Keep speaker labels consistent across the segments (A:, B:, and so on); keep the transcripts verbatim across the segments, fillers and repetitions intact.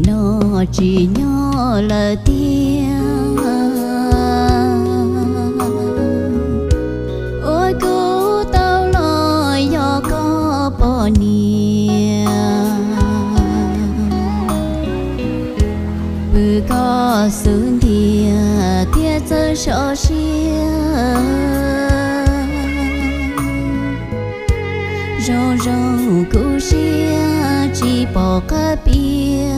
A: tiền nó chỉ nhỏ là tiếng ôi cứu tao lời do có bỏ nia bự có sướng thia thiết giờ cho xia rong rong cứu xia chỉ bỏ cả bia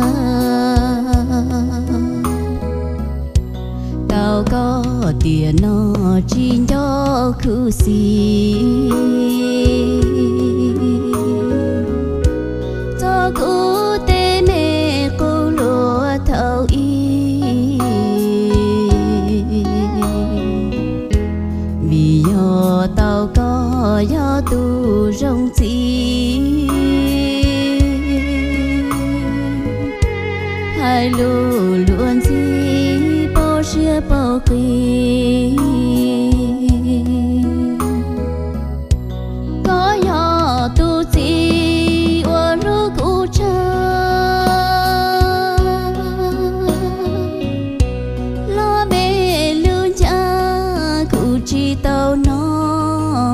A: tao có tiền nó chỉ cho cứu xì cho cứu tên mẹ cô lúa thâu y vì do tao có do tu rong chi hai lũ luôn gì bao chia bao kỳ có nhỏ tu chi ở lúc u cha lo mẹ lương cha cụ chi tao nó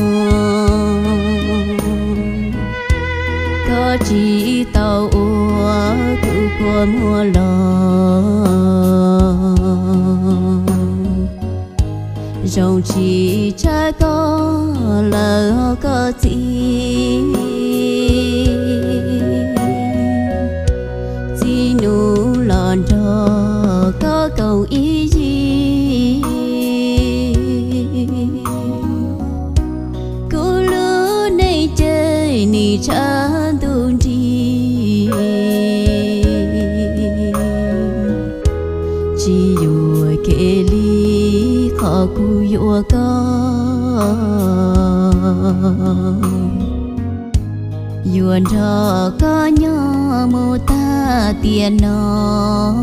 A: có chỉ tao ua cụ của mùa lòng rong chỉ trái có lỡ có gì chỉ nụ lòn đó có cầu ý gì cô lứa này chơi nì cha tuôn đi chỉ dù kể lý khó cu dùa có yuan thọ có nhỏ mô ta tiền nó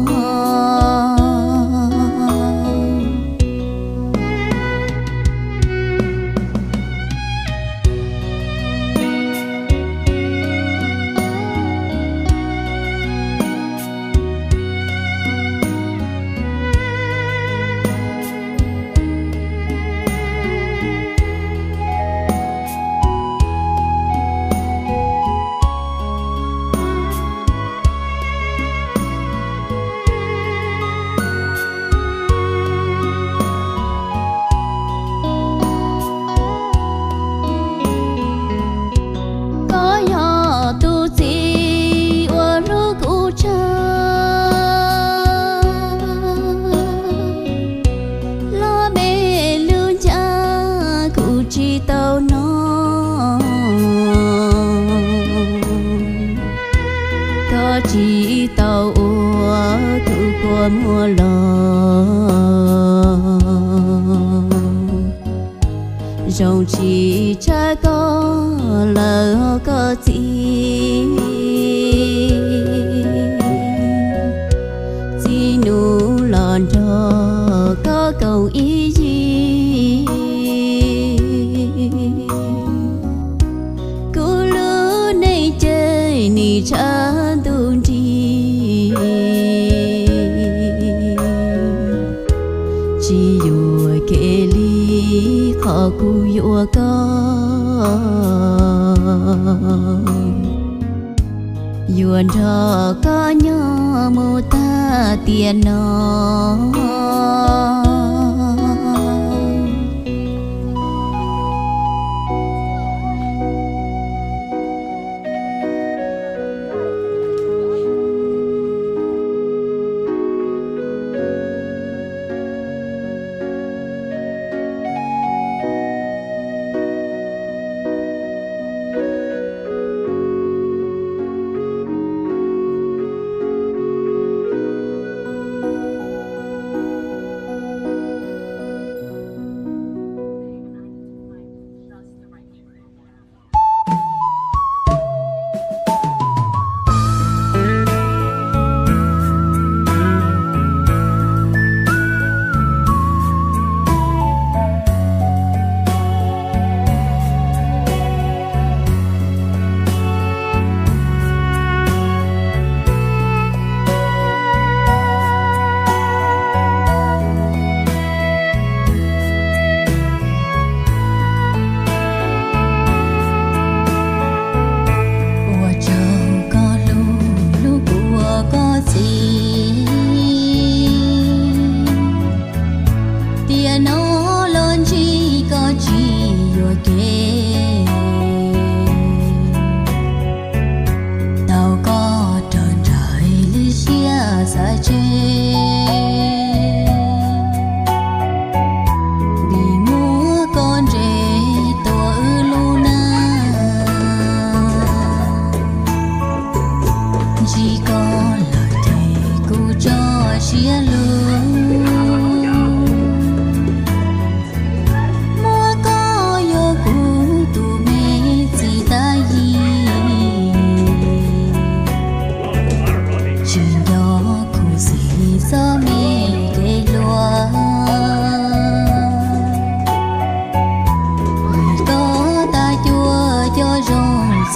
A: chỉ tao ua cụ của mùa lòng rong chỉ trái có lỡ có gì chỉ nụ lòn đó có cầu ý gì cô lứa này chơi nì cha tuôn đi chỉ dù kể lý khó cu dùa có yuan thọ có nhỏ mô ta tiền nó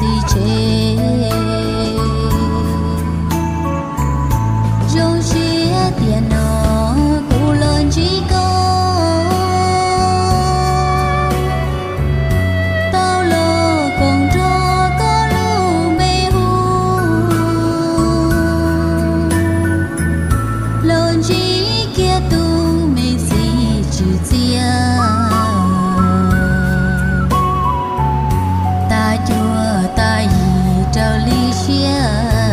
A: si chế dòng chia tiền nó cụ lớn chỉ có tao lo còn cho có lu mê hu lớn chỉ kia tu mê si chữ chia ta chua ta gì trao ly chia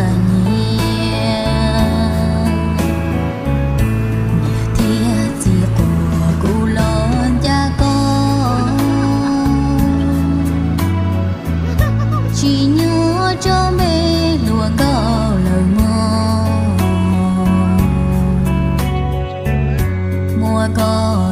A: chỉ nhớ cho mê lùa có lời mơ mùa có